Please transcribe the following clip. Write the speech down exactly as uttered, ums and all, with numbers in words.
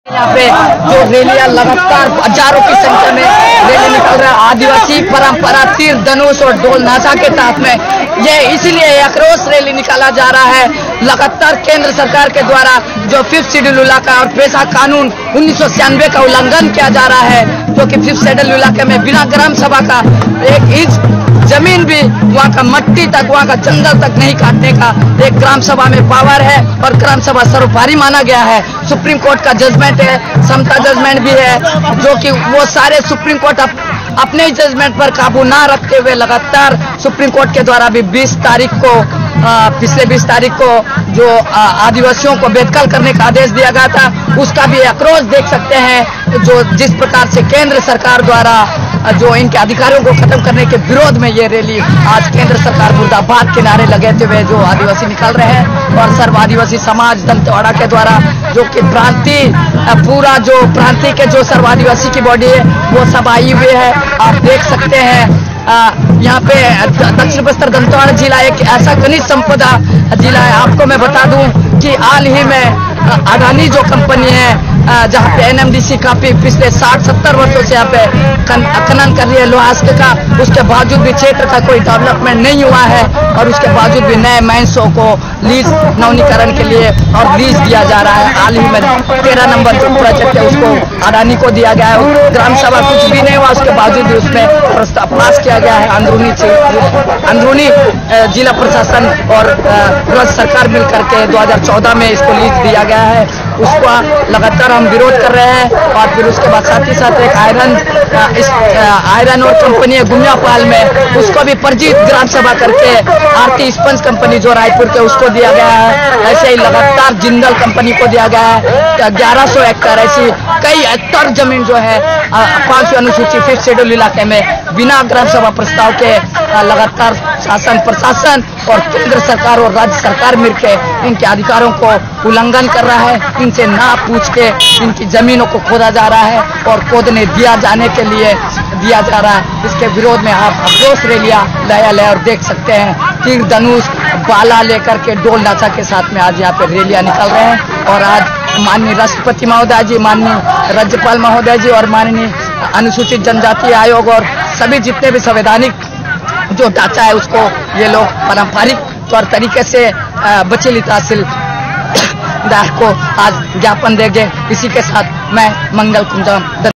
यहाँ पे जो रैलियां लगातार हजारों की संख्या में रैली निकल रहा है, आदिवासी परंपरा तीर धनुष और ढोल नाचा के तहत में ये इसलिए आक्रोश रैली निकाला जा रहा है। लगातार केंद्र सरकार के द्वारा जो फिफ्थ शेड्यूल इलाका और पेशा कानून उन्नीस सौ छियानवे का उल्लंघन किया जा रहा है, जो कि फिफ्थ शेड्यूल इलाके में बिना ग्राम सभा का एक इंच जमीन भी, वहाँ का मट्टी तक, वहाँ का जंगल तक नहीं काटने का एक ग्राम सभा में पावर है और ग्राम सभा सर्वोपरि माना गया है। सुप्रीम कोर्ट का जजमेंट है, समता जजमेंट भी है, जो कि वो सारे सुप्रीम कोर्ट अप, अपने ही जजमेंट पर काबू ना रखते हुए लगातार सुप्रीम कोर्ट के द्वारा भी बीस तारीख को आ, पिछले बीस तारीख को जो आदिवासियों को बेदखल करने का आदेश दिया गया था, उसका भी आक्रोश देख सकते हैं। जो जिस प्रकार से केंद्र सरकार द्वारा जो इनके अधिकारियों को खत्म करने के विरोध में ये रैली आज केंद्र सरकार मुर्दाबाद के नारे लगाते हुए जो आदिवासी निकल रहे हैं और सर्व आदिवासी समाज दंतेवाड़ा के द्वारा जो कि प्रांति पूरा जो प्रांति के जो सर्व आदिवासी की बॉडी है वो सब आई हुई है। आप देख सकते हैं यहाँ पे दक्षिण बस्तर दंतेवाड़ा जिला एक ऐसा खनिज संपदा जिला है। आपको मैं बता दूं कि हाल ही में अडानी जो कंपनी है, जहाँ पे एनएमडीसी काफी पिछले साठ सत्तर वर्षों से यहाँ पे खनन कर रही है लोहास्क का, उसके बावजूद भी क्षेत्र का कोई डेवलपमेंट नहीं हुआ है और उसके बावजूद भी नए माइंसों को लीज नवीनीकरण के लिए और लीज दिया जा रहा है। हाल ही में तेरह नंबर जो प्रोजेक्ट है उसको अडानी को दिया गया है। ग्राम सभा कुछ भी नहीं हुआ, उसके बावजूद भी उसमें प्रस्ताव पास किया गया है। अंदरूनी अंदरूनी जिला प्रशासन और राज्य सरकार मिल करके दो हजार चौदह में इसको लीज दिया गया है, उसका लगातार हम विरोध कर रहे हैं। और फिर उसके बाद साथ ही साथ एक आयरन इस आयरन और कंपनी है गुमियापाल में, उसको भी फर्जी ग्राम सभा करके आरती स्पंज कंपनी जो रायपुर के उसको दिया गया है। ऐसे ही लगातार जिंदल कंपनी को दिया गया है ग्यारह सौ हेक्टेयर, ऐसी कई हेक्टर जमीन जो है पांचवी अनुसूची फिफ्थ शेड्यूल इलाके में बिना ग्राम सभा प्रस्ताव के लगातार शासन प्रशासन और केंद्र सरकार और राज्य सरकार मिलकर इनके अधिकारों को उल्लंघन कर रहा है। इनसे ना पूछ के इनकी जमीनों को खोदा जा रहा है और खोदने दिया जाने के लिए दिया जा रहा है। इसके विरोध में आप आक्रोश रैलियां लाया ले और देख सकते हैं तीर धनुष बाला लेकर के ढोल नाचा के साथ में आज यहाँ पे रैलियां निकल रहे हैं। और आज माननीय राष्ट्रपति महोदय जी, माननीय राज्यपाल महोदय जी और माननीय अनुसूचित जनजाति आयोग और सभी जितने भी संवैधानिक जो ढांचा है उसको ये लोग पारंपरिक तौर तरीके से बचेली तहसीलदार को आज ज्ञापन देंगे। इसी के साथ मैं मंगल कुंज